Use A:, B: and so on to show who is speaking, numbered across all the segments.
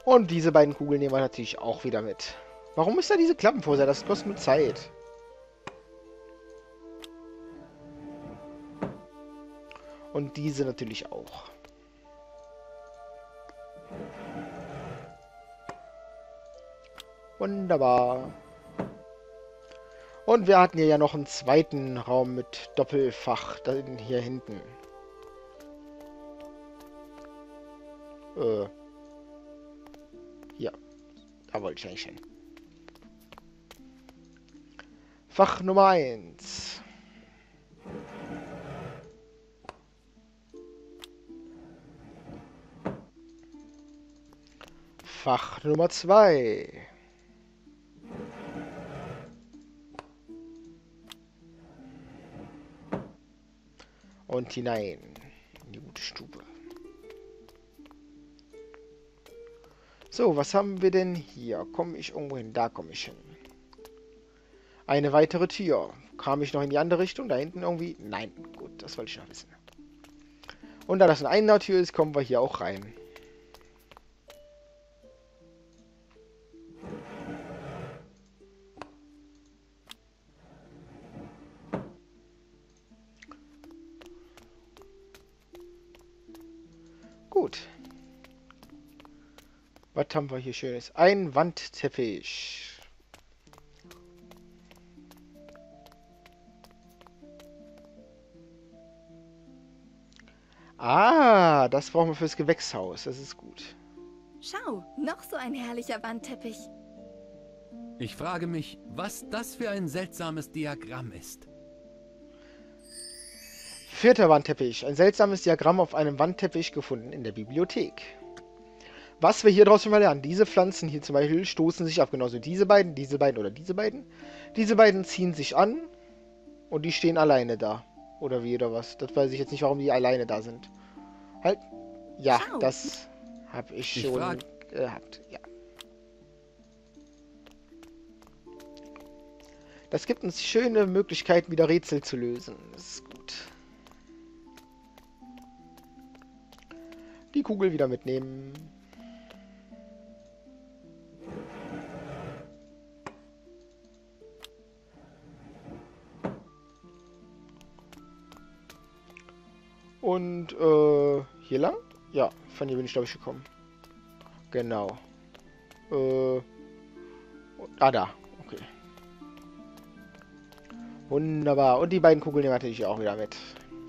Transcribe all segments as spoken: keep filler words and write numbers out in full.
A: Und diese beiden Kugeln nehmen wir natürlich auch wieder mit. Warum ist da diese Klappen vor? Das kostet nur Zeit. Und diese natürlich auch. Wunderbar. Und wir hatten hier ja noch einen zweiten Raum mit Doppelfach. Da hier hinten. Äh. Hier. Da wollte ich eigentlich hin. Fach Nummer eins. Fach Nummer zwei. Und hinein in die gute Stube. So, was haben wir denn hier? Komme ich irgendwo hin? Da komme ich hin. Eine weitere Tür. Kam ich noch in die andere Richtung? Da hinten irgendwie? Nein. Gut, das wollte ich noch wissen. Und da das eine Tür ist, kommen wir hier auch rein. Gut. Was haben wir hier Schönes? Ein Wandteppich. Ah, das brauchen wir fürs Gewächshaus. Das ist gut.
B: Schau, noch so ein herrlicher Wandteppich.
C: Ich frage mich, was das für ein seltsames Diagramm ist.
A: Vierter Wandteppich. Ein seltsames Diagramm auf einem Wandteppich gefunden in der Bibliothek. Was wir hier draus schon mal lernen. Diese Pflanzen hier zum Beispiel stoßen sich ab. Genauso diese beiden, diese beiden oder diese beiden. Diese beiden ziehen sich an und die stehen alleine da. Oder wie oder was. Das weiß ich jetzt nicht, warum die alleine da sind. Halt. Ja,
B: Schau.
A: das habe ich
C: Ich
A: schon
C: frag-
A: gehabt. Ja. Das gibt uns schöne Möglichkeiten, wieder Rätsel zu lösen. Das ist gut. Die Kugel wieder mitnehmen. Und, äh, hier lang? Ja, von hier bin ich, glaube ich, gekommen. Genau. Äh, ah, da. Okay. Wunderbar. Und die beiden Kugeln nehmen wir natürlich auch wieder mit.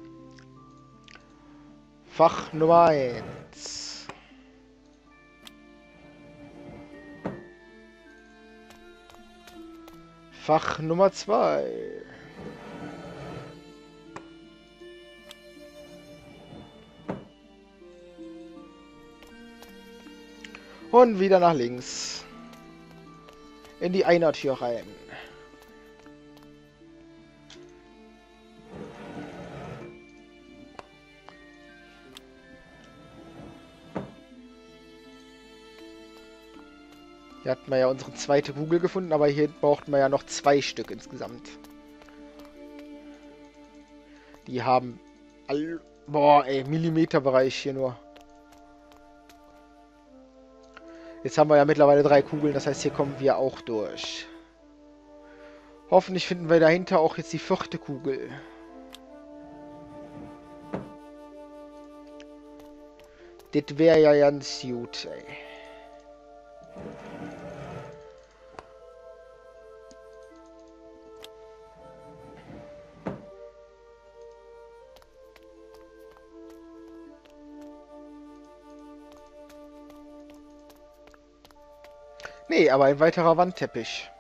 A: Fach Nummer eins. Fach Nummer zwei. Und wieder nach links. In die Einertür rein. Hier hatten wir ja unsere zweite Kugel gefunden, aber hier brauchten wir ja noch zwei Stück insgesamt. Die haben all... Boah, ey, Millimeterbereich hier nur. Jetzt haben wir ja mittlerweile drei Kugeln, das heißt, hier kommen wir auch durch. Hoffentlich finden wir dahinter auch jetzt die vierte Kugel. Das wäre ja ganz gut, ey. Nee, aber ein weiterer Wandteppich.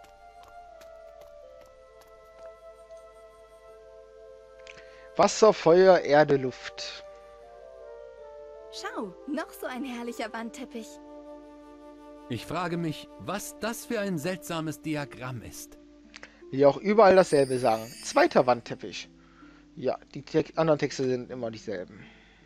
A: Wasser, Feuer, Erde, Luft.
B: Schau, noch so ein herrlicher Wandteppich.
C: Ich frage mich, was das für ein seltsames Diagramm ist.
A: Die auch überall dasselbe sagen. Zweiter Wandteppich. Ja, die Te anderen Texte sind immer dieselben.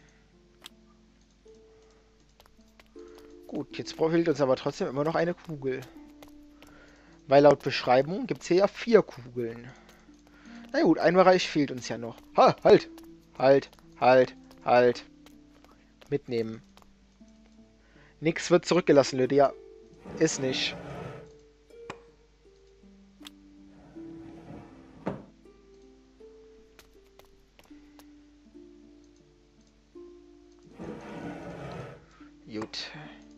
A: Gut, jetzt fehlt uns aber trotzdem immer noch eine Kugel. Weil laut Beschreibung gibt es hier ja vier Kugeln. Na gut, ein Bereich fehlt uns ja noch. Ha, halt! Halt, halt, halt. Mitnehmen. Nix wird zurückgelassen, Lydia. Ist nicht. Gut.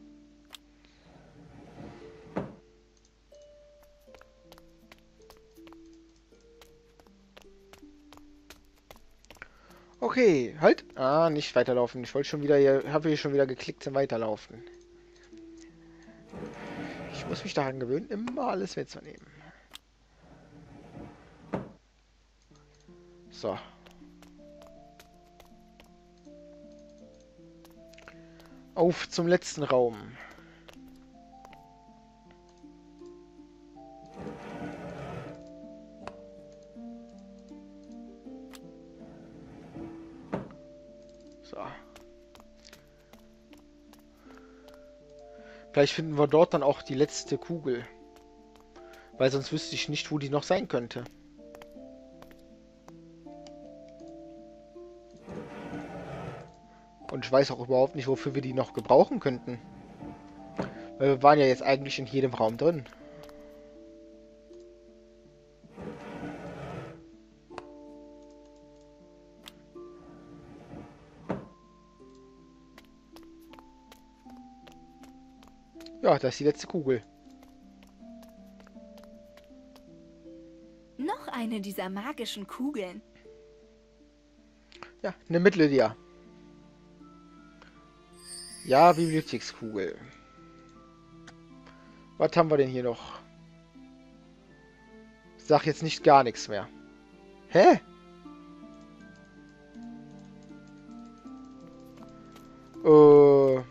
A: Okay, halt. Ah, nicht weiterlaufen. Ich wollte schon wieder hier, habe hier schon wieder geklickt zum Weiterlaufen. Ich muss mich daran gewöhnen, immer alles mitzunehmen. So. Auf zum letzten Raum. So. Vielleicht finden wir dort dann auch die letzte Kugel. Weil sonst wüsste ich nicht, wo die noch sein könnte. Und ich weiß auch überhaupt nicht, wofür wir die noch gebrauchen könnten. Weil wir waren ja jetzt eigentlich in jedem Raum drin. Ja, das ist die letzte Kugel.
B: Noch eine dieser magischen Kugeln.
A: Ja, eine Mitteldia. Ja, Bibliothekskugel. Was haben wir denn hier noch? Sag jetzt nicht gar nichts mehr. Hä? Äh...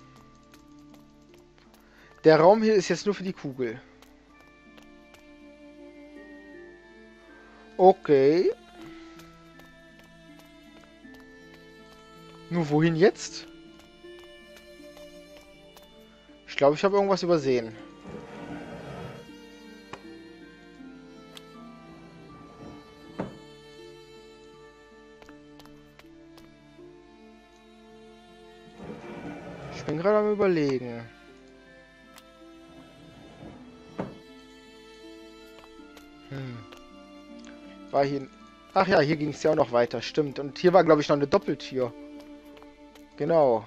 A: Der Raum hier ist jetzt nur für die Kugel. Okay. Nur wohin jetzt? Ich glaube, ich habe irgendwas übersehen. Ich bin gerade am Überlegen. Hm. War hier... Ach ja, hier ging es ja auch noch weiter, stimmt. Und hier war, glaube ich, noch eine Doppeltür. Genau.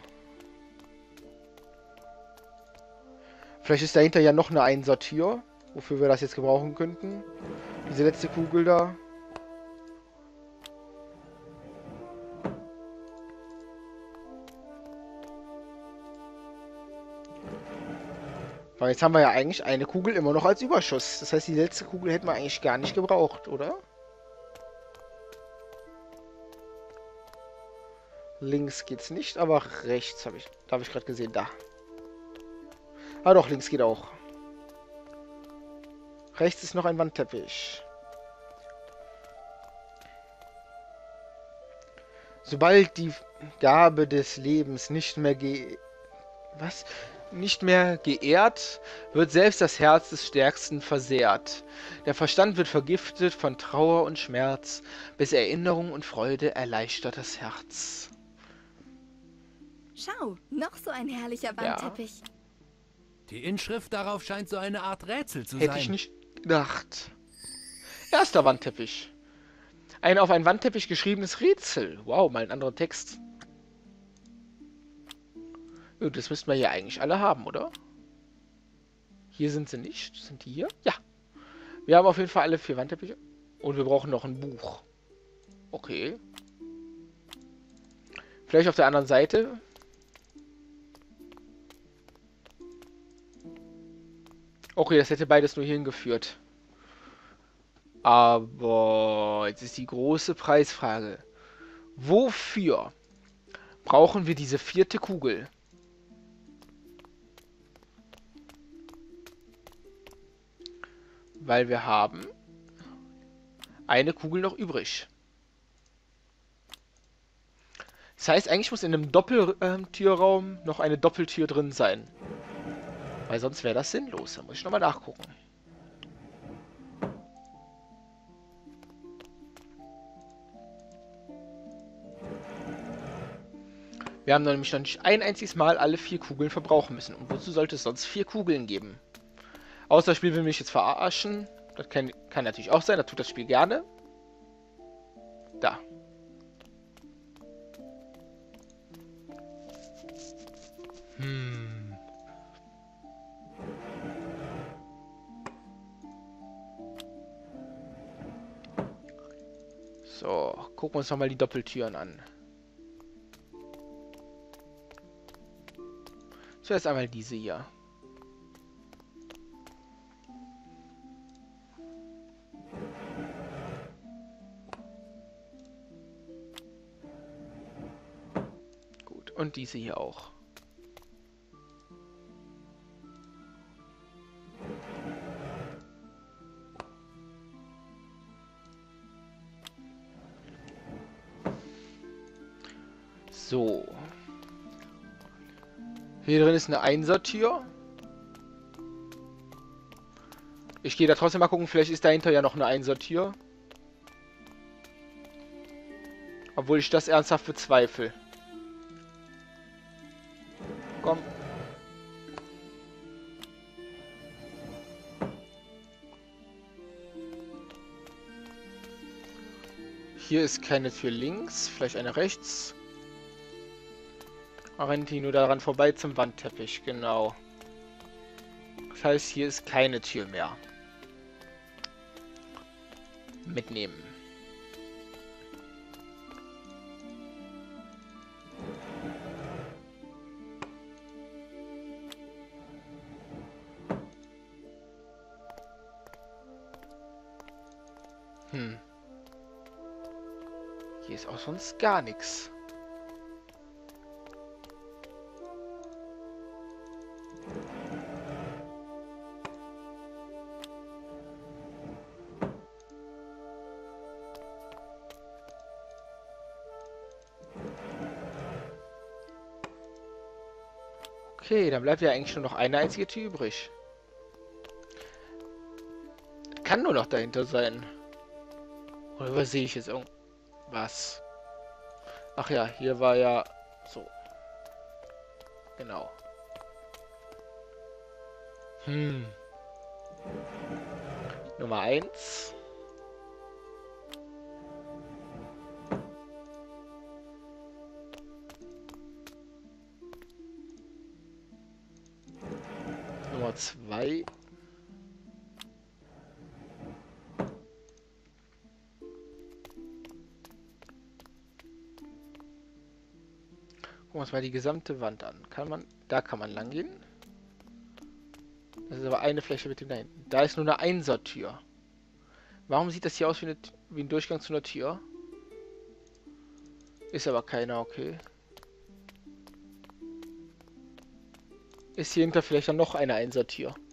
A: Vielleicht ist dahinter ja noch eine Einsertür, wofür wir das jetzt gebrauchen könnten. Diese letzte Kugel da. Weil jetzt haben wir ja eigentlich eine Kugel immer noch als Überschuss. Das heißt, die letzte Kugel hätten wir eigentlich gar nicht gebraucht, oder? Links geht's nicht, aber rechts habe ich, da habe ich gerade gesehen, da. Ah doch, links geht auch. Rechts ist noch ein Wandteppich. Sobald die Gabe des Lebens nicht mehr ge... Was? Nicht mehr geehrt, wird selbst das Herz des Stärksten versehrt. Der Verstand wird vergiftet von Trauer und Schmerz, bis Erinnerung und Freude erleichtert das Herz.
B: Schau, noch so ein herrlicher Wandteppich.
A: Ja.
C: Die Inschrift darauf scheint so eine Art Rätsel zu
A: Hätte
C: sein.
A: ich nicht gedacht. Erster Wandteppich. Ein auf einen Wandteppich geschriebenes Rätsel. Wow, mal ein anderer Text. Ja, das müssten wir hier eigentlich alle haben, oder? Hier sind sie nicht. Sind die hier? Ja. Wir haben auf jeden Fall alle vier Wandteppiche. Und wir brauchen noch ein Buch. Okay. Vielleicht auf der anderen Seite. Okay, das hätte beides nur hierhin geführt. Aber jetzt ist die große Preisfrage. Wofür brauchen wir diese vierte Kugel? Weil wir haben eine Kugel noch übrig. Das heißt, eigentlich muss in einem Doppeltürraum noch eine Doppeltür drin sein. Weil sonst wäre das sinnlos. Da muss ich nochmal nachgucken. Wir haben nämlich noch nicht ein einziges Mal alle vier Kugeln verbrauchen müssen. Und wozu sollte es sonst vier Kugeln geben? Außer das Spiel will mich jetzt verarschen. Das kann, kann natürlich auch sein, das tut das Spiel gerne. Da. Hm. So, gucken wir uns nochmal die Doppeltüren an. Zuerst einmal diese hier. Gut, und diese hier auch. So. Hier drin ist eine Einsertür. Ich gehe da trotzdem mal gucken, vielleicht ist dahinter ja noch eine Einsertür. Obwohl ich das ernsthaft bezweifle. Komm. Hier ist keine Tür links, vielleicht eine rechts. Rennt hier nur daran vorbei zum Wandteppich, genau. Das heißt, hier ist keine Tür mehr. Mitnehmen. Hm. Hier ist auch sonst gar nichts. Okay, dann bleibt ja eigentlich nur noch eine einzige Tür übrig. Kann nur noch dahinter sein. Oder übersehe ich jetzt irgendwas? Ach ja, hier war ja so. Genau. Hm. Nummer eins. Nummer zwei. Gucken wir uns mal die gesamte Wand an. Kann man, da kann man lang gehen. Das ist aber eine Fläche mit dem da hinten. Da ist nur eine Einsertür. Warum sieht das hier aus wie, eine, wie ein Durchgang zu einer Tür? Ist aber keiner, okay. Ist hier hinter vielleicht dann noch eine Einsertür?